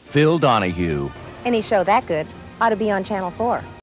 Phil Donahue. Any show that good ought to be on Channel 4.